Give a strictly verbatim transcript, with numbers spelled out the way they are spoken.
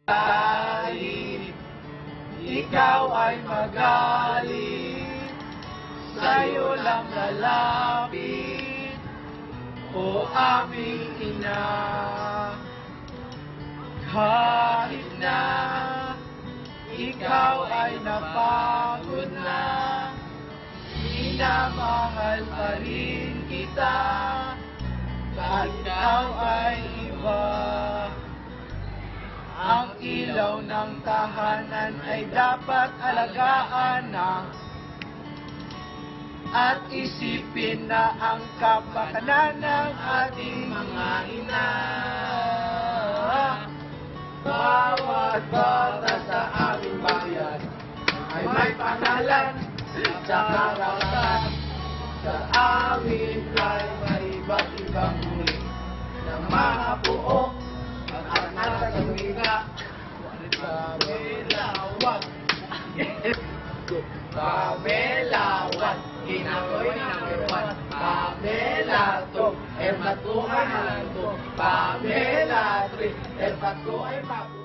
Kahit ikaw ay magalit, sa'yo lang lalapit, o aming ina. Kahit na ikaw ay napagod na, minamahal pa rin kita, kahit ikaw ay iba. Ang ilaw ng tahanan ay dapat alagaan na, at isipin na ang kapakanan ng ating mga ina. Bawat bata sa aming bayan ay may pangalan sa karapatan. Sa amin ay may iba't ibang uri ng mga buo at nasa tuwiga. Pamelawat, pamelawat, kinakoy number one. Pamela two, el patu ay malanto. Pamela three, el patu ay papu.